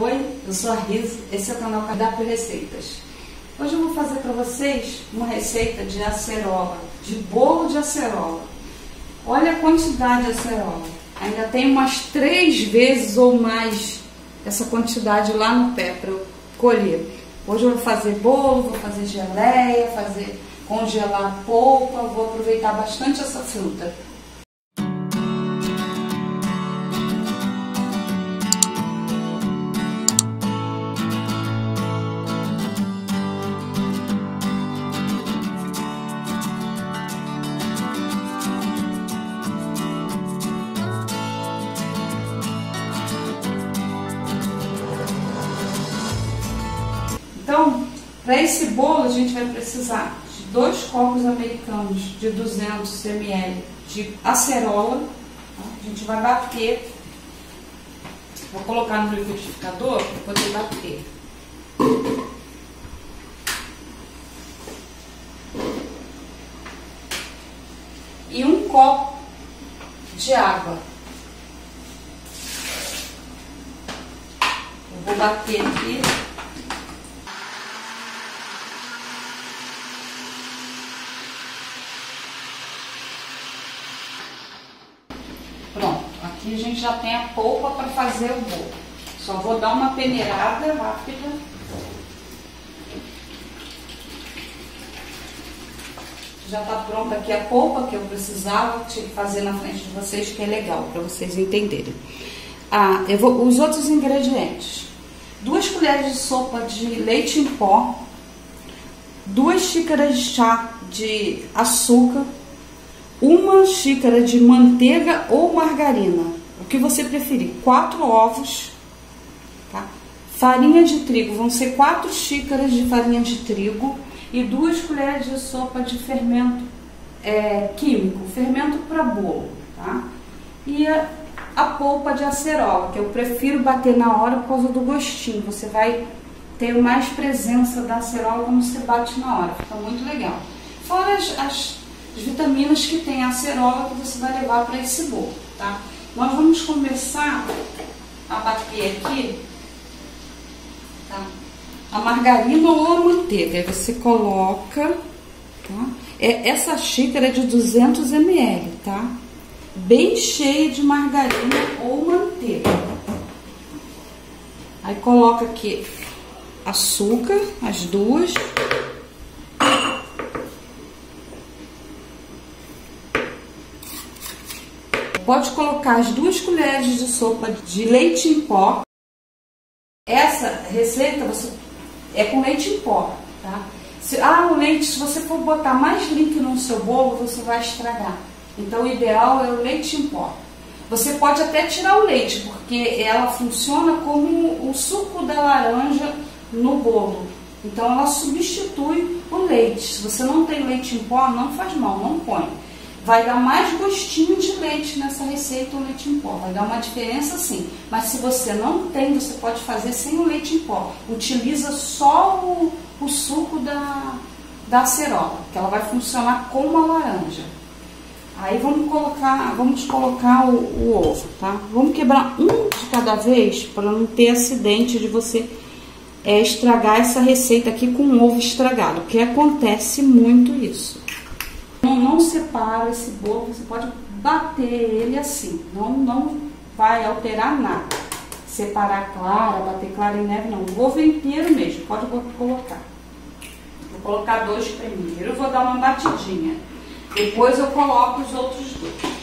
Oi, eu sou a Risa, esse é o canal Cardápio Receitas. Hoje eu vou fazer para vocês uma receita de acerola, de bolo de acerola. Olha a quantidade de acerola, ainda tem umas 3 vezes ou mais essa quantidade lá no pé para eu colher. Hoje eu vou fazer bolo, vou fazer geleia, congelar polpa, vou aproveitar bastante essa fruta. Então, para esse bolo a gente vai precisar de 2 copos americanos de 200 ml de acerola. A gente vai bater, vou colocar no liquidificador para poder bater. E 1 copo de água. Eu vou bater aqui. Pronto, aqui a gente já tem a polpa para fazer o bolo. Só vou dar uma peneirada rápida. Já está pronta aqui a polpa que eu precisava fazer na frente de vocês, que é legal para vocês entenderem. Os outros ingredientes: 2 colheres de sopa de leite em pó, 2 xícaras de chá de açúcar, 1 xícara de manteiga ou margarina, o que você preferir, 4 ovos, tá? Farinha de trigo, vão ser 4 xícaras de farinha de trigo e 2 colheres de sopa de fermento químico, fermento para bolo, tá? E a polpa de acerola, que eu prefiro bater na hora por causa do gostinho, você vai ter mais presença da acerola quando você bate na hora, fica muito legal. Fora as vitaminas que tem a acerola que você vai levar para esse bolo, tá? Nós vamos começar a bater aqui, tá? A margarina ou a manteiga. Aí você coloca, tá? Essa xícara é de 200 ml, tá? Bem cheia de margarina ou manteiga. Aí coloca aqui açúcar, as 2. Pode colocar as 2 colheres de sopa de leite em pó. Essa receita é com leite em pó, tá? O leite, se você for botar mais líquido no seu bolo, você vai estragar. Então, o ideal é o leite em pó. Você pode até tirar o leite, porque ela funciona como o suco da laranja no bolo. Então, ela substitui o leite. Se você não tem leite em pó, não faz mal, não põe. Vai dar mais gostinho de leite nessa receita, o leite em pó. Vai dar uma diferença sim. Mas se você não tem, você pode fazer sem o leite em pó. Utiliza só o suco da acerola, que ela vai funcionar como a laranja. Aí vamos colocar o ovo, tá? Vamos quebrar um de cada vez para não ter acidente de você estragar essa receita aqui com um ovo estragado, porque acontece muito isso. Não separa esse bolo, você pode bater ele assim, não vai alterar nada. Separar clara, bater clara em neve, não. O ovo inteiro mesmo, pode colocar. Vou colocar 2 primeiro, vou dar uma batidinha. Depois eu coloco os outros 2.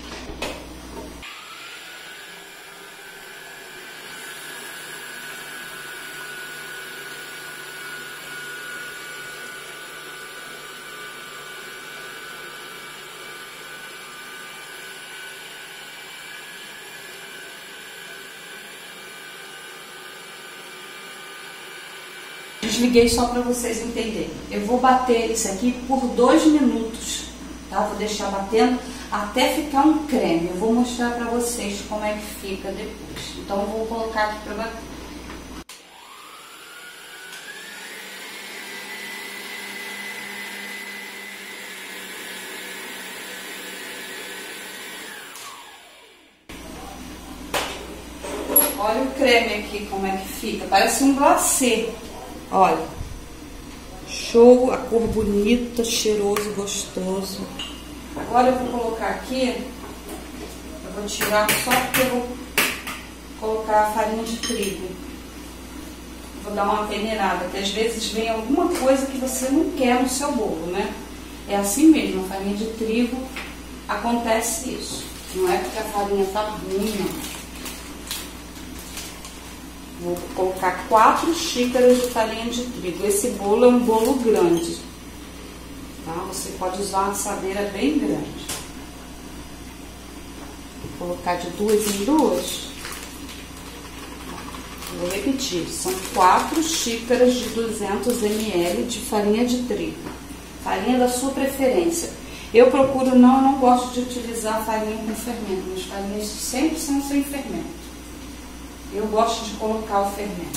Desliguei só para vocês entenderem. Eu vou bater isso aqui por 2 minutos, tá? Vou deixar batendo até ficar um creme. Eu vou mostrar para vocês como é que fica depois. Então eu vou colocar aqui para bater. Olha o creme aqui, como é que fica. Parece um glacê. Olha. Show, a cor bonita, cheiroso, gostoso. Agora eu vou colocar aqui. Eu vou tirar só porque eu vou colocar a farinha de trigo. Vou dar uma peneirada, que às vezes vem alguma coisa que você não quer no seu bolo, né? É assim mesmo, a farinha de trigo acontece isso. Não é porque a farinha tá ruim, não. Vou colocar 4 xícaras de farinha de trigo. Esse bolo é um bolo grande, tá? Você pode usar uma assadeira bem grande. Vou colocar de 2 em 2. Vou repetir, são 4 xícaras de 200 ml de farinha de trigo. Farinha da sua preferência. Eu procuro não gosto de utilizar farinha com fermento. Minhas farinhas sempre são sem fermento. Eu gosto de colocar o fermento.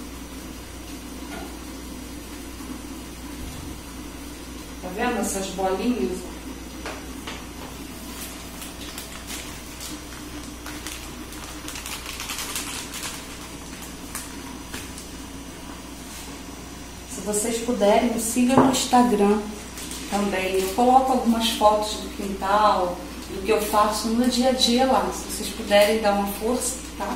Tá vendo essas bolinhas? Se vocês puderem, me sigam no Instagram também. Eu coloco algumas fotos do quintal, do que eu faço no dia a dia lá. Se vocês puderem dar uma força, tá?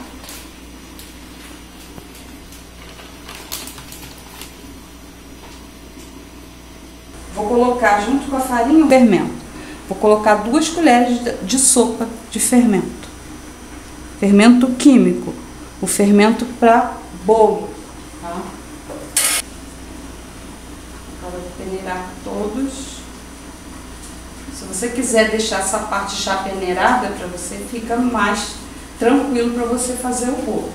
Vou colocar junto com a farinha o fermento. Vou colocar 2 colheres de sopa de fermento. Fermento químico. O fermento para bolo, tá? Agora vou peneirar todos. Se você quiser deixar essa parte já peneirada para você, fica mais tranquilo para você fazer o bolo.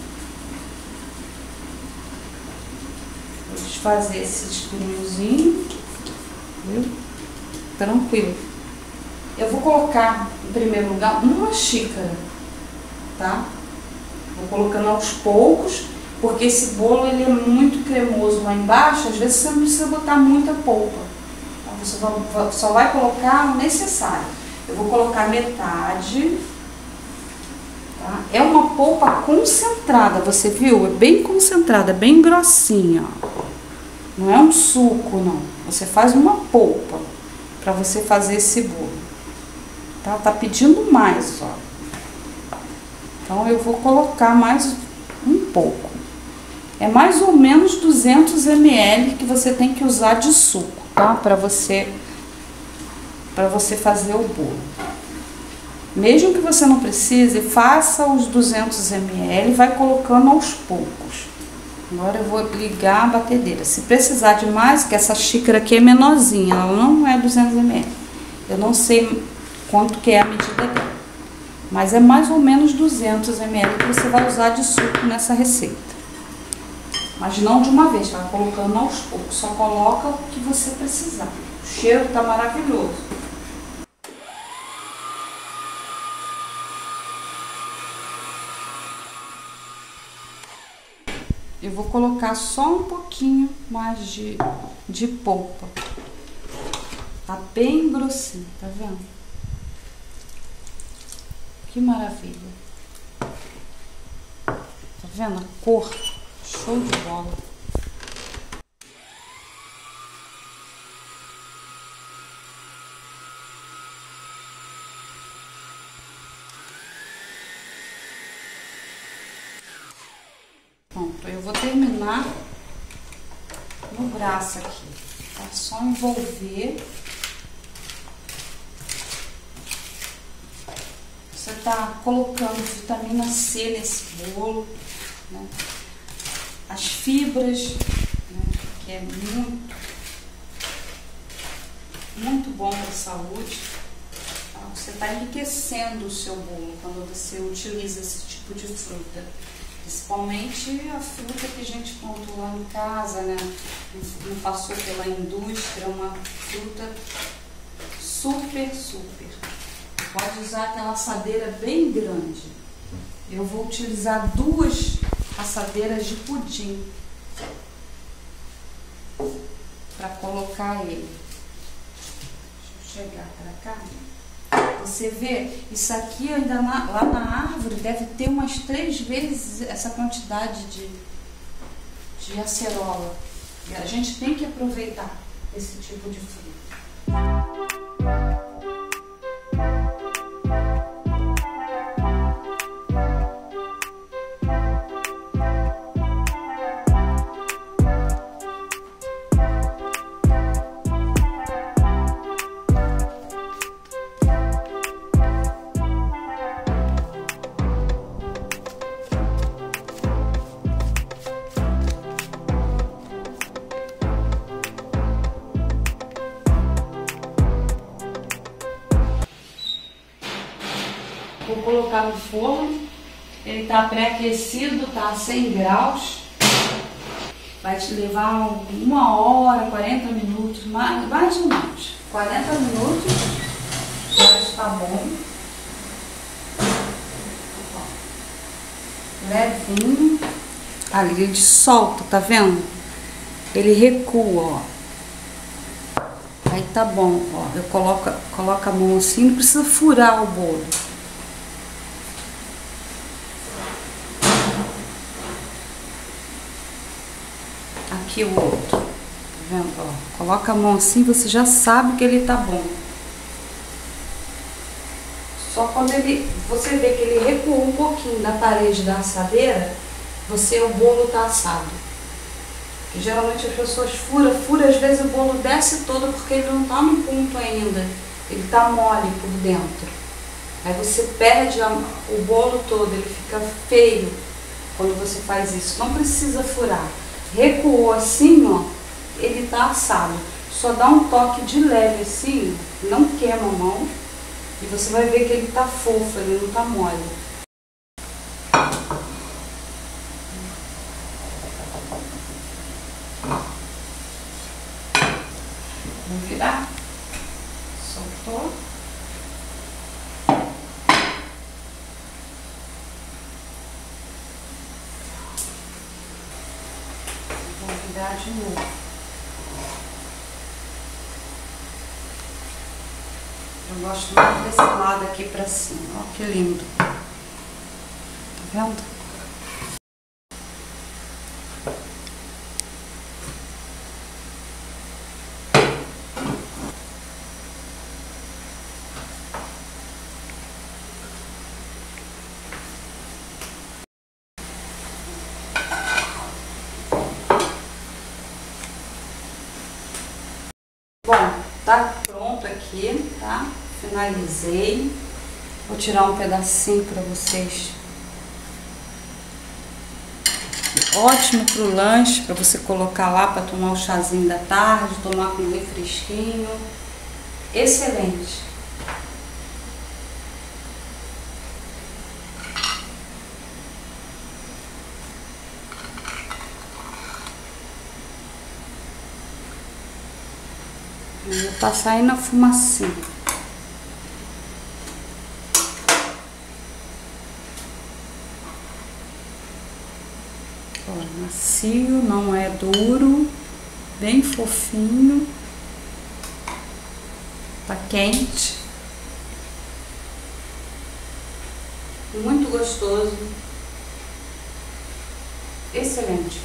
Vou desfazer esse espinhozinho. Viu? Tranquilo. Eu vou colocar, em primeiro lugar, 1 xícara, tá? Vou colocando aos poucos, porque esse bolo ele é muito cremoso lá embaixo. Às vezes você não precisa botar muita polpa. Então, você só vai colocar o necessário. Eu vou colocar metade. Tá? É uma polpa concentrada, você viu? É bem concentrada, bem grossinha, ó. Não é um suco, não. Você faz uma polpa para você fazer esse bolo. Tá pedindo mais, ó. Então eu vou colocar mais um pouco. É mais ou menos 200 ml que você tem que usar de suco, tá? Para você fazer o bolo. Mesmo que você não precise, faça os 200 ml e vai colocando aos poucos. Agora eu vou ligar a batedeira. Se precisar de mais, que essa xícara aqui é menorzinha, ela não é 200 ml. Eu não sei quanto que é a medida dela, mas é mais ou menos 200 ml que você vai usar de suco nessa receita. Mas não de uma vez, vai colocando aos poucos. Só coloca o que você precisar. O cheiro tá maravilhoso. Eu vou colocar só um pouquinho mais de polpa. Tá bem grossinho, tá vendo? Que maravilha. Tá vendo a cor? Show de bola. Pronto, eu vou terminar no braço aqui. Tá só envolver. Você tá colocando vitamina C nesse bolo, né? As fibras, né? Que é muito bom para a saúde. Tá? Você está enriquecendo o seu bolo quando você utiliza esse tipo de fruta. Principalmente a fruta que a gente plantou lá em casa, né? Não passou pela indústria, é uma fruta super. Pode usar aquela assadeira bem grande. Eu vou utilizar 2 assadeiras de pudim para colocar ele. Deixa eu chegar para cá. você vê, isso aqui ainda lá na árvore deve ter umas 3 vezes essa quantidade de acerola. E a gente tem que aproveitar esse tipo de fruta. Vou colocar no forno, ele está pré-aquecido, está a 100 graus, vai te levar 1 hora, 40 minutos, mais ou menos, 40 minutos, já está bom, levinho, ali ele solta, tá vendo? Ele recua, ó. Aí tá bom, ó, eu coloco a mão assim, não precisa furar o bolo. Aqui o outro, tá vendo? Ó, coloca a mão assim, você já sabe que ele tá bom. Só quando você vê que ele recuou um pouquinho da parede da assadeira, o bolo tá assado. Porque geralmente as pessoas furam, às vezes o bolo desce todo porque ele não tá no ponto ainda. Ele tá mole por dentro. Aí você perde o bolo todo, ele fica feio quando você faz isso. Não precisa furar. Recuou assim, ó, ele tá assado. Só dá um toque de leve assim, não queima a mão. E você vai ver que ele tá fofo, ele não tá mole. Vou virar. Soltou. Vou virar de novo. Eu gosto muito desse lado aqui pra cima. Olha que lindo. Tá vendo? Bom, tá pronto aqui, tá? Finalizei. Vou tirar um pedacinho para vocês. Ótimo pro lanche, para você colocar lá para tomar o chazinho da tarde, tomar com refresquinho. Excelente. Tá saindo a fumacinha. Ó, macio, não é duro, bem fofinho. Tá quente. Muito gostoso. Excelente.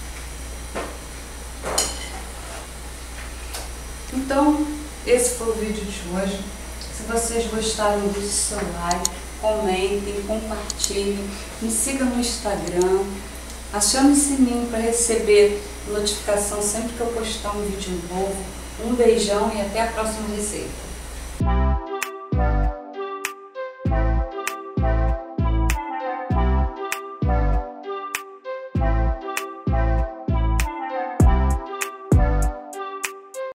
Então, esse foi o vídeo de hoje. Se vocês gostaram, deixe seu like, comentem, compartilhem, me sigam no Instagram, acione o sininho para receber notificação sempre que eu postar um vídeo novo. Um beijão e até a próxima receita.